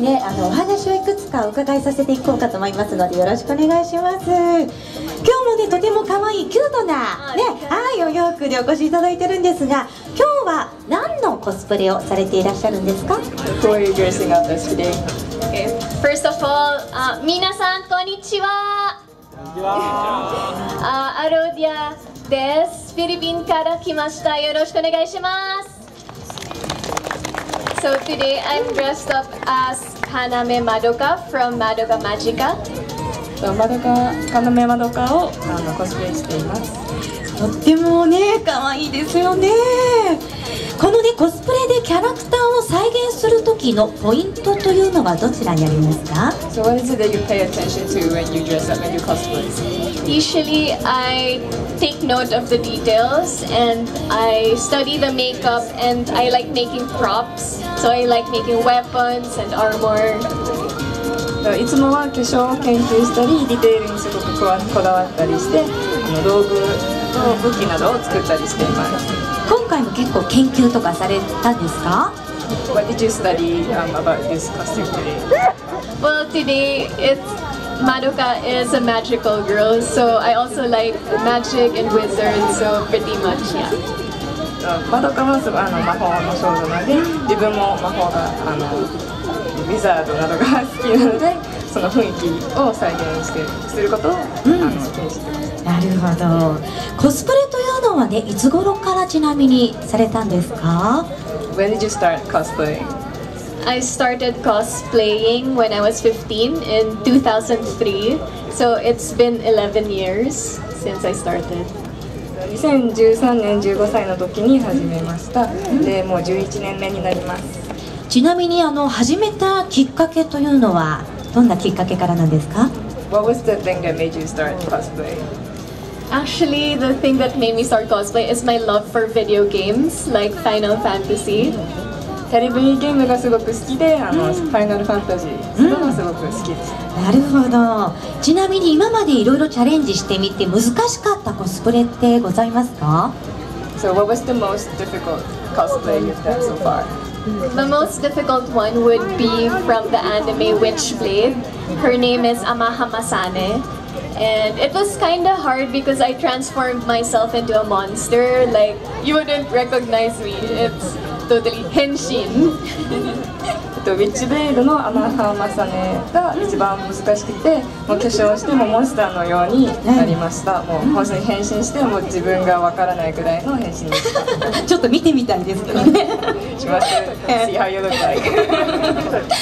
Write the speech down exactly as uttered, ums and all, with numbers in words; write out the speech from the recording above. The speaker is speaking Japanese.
ね、あのお話をいくつかお伺いさせていこうかと思いますので、よろしくお願いします。今日もね、とても可愛いキュートなね、はい、お洋服でお越しいただいてるんですが、今日は何のコスプレをされていらっしゃるんですか？ Who are you dressing up as today? Okay. First of all, uh, 皆さんこんにちは。あ、アロディアです。フィリピンから来ました。よろしくお願いします。So today I'm dressed up as Kaname Madoka from Madoka Magica. マドカ、カナメマドカをあのコスプレしています。 とってもね、可愛いですよね。このね、コスプレでキャラクターを再現する時のポイントというのはどちらにありますか？ So what is it that you pay attention to when you dress up and you cosplay? Usually I take note of the details and I study the makeup and I like making props. So I like making weapons and armor. いつもは化粧を研究したり、ディテールにすごくこだわったりして、あの道具と武器などを作ったりしています。 今回も結構研究とかされたんですか？ What did you study um, about this costume today? Well, today it's Madoka is a magical girl, so I also like magic and wizards, so pretty much, yeah. マドカはあの魔法の少女なので、自分も魔法があのウィザードなどが好きなので、その雰囲気を再現してすることを、うん、あの気にしてます。 なるほど。コスプレというのはね、いつ頃からちなみにされたんですか？ When did you start cosplaying? I started cosplaying when I was fifteen in two thousand three, so it's been eleven years since I started. にせんじゅうさんねんじゅうごさいの時に始めました。で、もうじゅういちねんめになります。 ちなみにあの始めたきっかけというのはどんなきっかけからなんですか？ What was the thing that made you start cosplay? Actually, the thing that made me start cosplay is my love for video games like Final Fantasy. テレビゲームがすごく好きで、あの、うん、ファイナルファンタジーするのがすごく好きです。 なるほど。ちなみに今までいろいろチャレンジしてみて難しかったコスプレってございますか？ So what was the most difficult cosplay you've done so far? The most difficult one would be from the anime Witchblade. Her name is Amahamasane. And it was kind of hard because I transformed myself into a monster. Like, you wouldn't recognize me. It's totally henshin. ウィッチブレイドのアマハマサネが一番難しくて、もう化粧してもモンスターのようになりました。もう本当に変身しても自分がわからないくらいの変身でした。 ちょっと見てみたいですけどね。 します。See how you look like.